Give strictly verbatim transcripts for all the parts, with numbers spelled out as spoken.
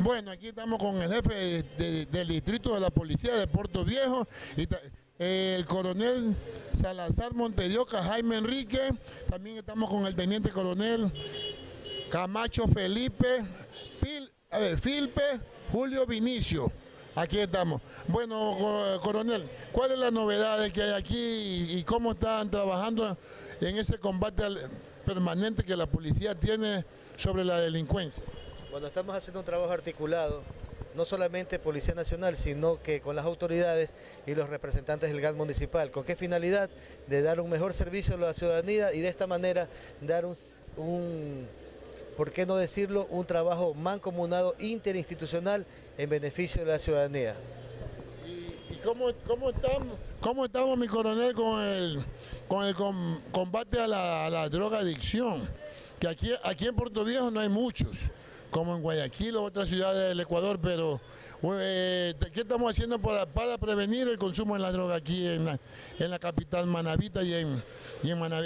Bueno, aquí estamos con el jefe de- de- del distrito de la policía de Puerto Viejo, y ta- el coronel Salazar Monterioca, Jaime Enrique. También estamos con el teniente coronel Camacho Felipe, Pil, a ver, Filpe, Julio Vinicio. Aquí estamos. Bueno, co- coronel, ¿cuál es la novedad que hay aquí y, y cómo están trabajando en ese combate al- permanente que la policía tiene sobre la delincuencia? Bueno, estamos haciendo un trabajo articulado, no solamente Policía Nacional, sino que con las autoridades y los representantes del G A T municipal. ¿Con qué finalidad? De dar un mejor servicio a la ciudadanía y de esta manera dar un, un ¿por qué no decirlo?, un trabajo mancomunado interinstitucional en beneficio de la ciudadanía. ¿Y, y cómo, cómo estamos, cómo estamos, mi coronel, con el, con el com- combate a la, a la drogadicción? Que aquí, aquí en Puerto Viejo no hay muchos, como en Guayaquil o otras ciudades del Ecuador, pero eh, ¿qué estamos haciendo para, para prevenir el consumo de la droga aquí en la, en la capital Manabita y en, y en Manabí?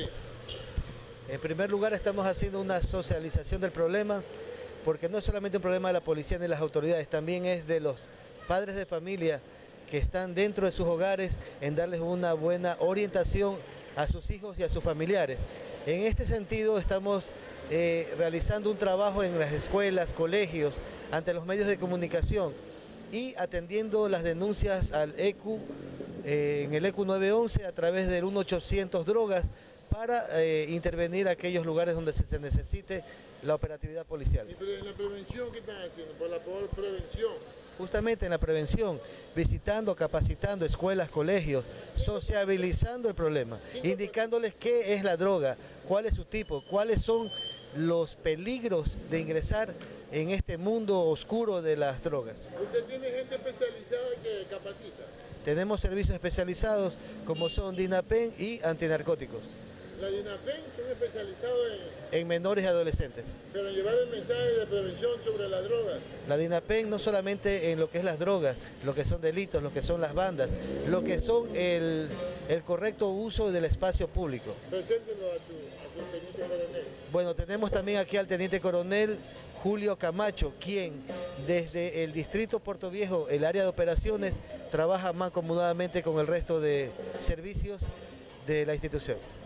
En primer lugar, estamos haciendo una socialización del problema, porque no es solamente un problema de la policía ni de las autoridades, también es de los padres de familia que están dentro de sus hogares, en darles una buena orientación a sus hijos y a sus familiares. En este sentido, estamos eh, realizando un trabajo en las escuelas, colegios, ante los medios de comunicación y atendiendo las denuncias al E C U, eh, en el E C U nueve once a través del uno ochocientos drogas, para eh, intervenir a aquellos lugares donde se, se necesite la operatividad policial. ¿Y en la prevención qué están haciendo? Por la por prevención. Justamente en la prevención, visitando, capacitando escuelas, colegios, sociabilizando el problema, indicándoles qué es la droga, cuál es su tipo, cuáles son los peligros de ingresar en este mundo oscuro de las drogas. ¿Usted tiene gente especializada que capacita? Tenemos servicios especializados como son DINAPEN y antinarcóticos. La DINAPEN son especializados en, en menores y adolescentes. pero en llevar el mensaje de prevención sobre las drogas. La DINAPEN no solamente en lo que es las drogas, lo que son delitos, lo que son las bandas, lo que son el, el correcto uso del espacio público. Preséntelo a, tu, a su teniente coronel. Bueno, tenemos también aquí al teniente coronel Julio Camacho, quien desde el distrito Puerto Viejo, el área de operaciones, trabaja mancomunadamente con el resto de servicios de la institución.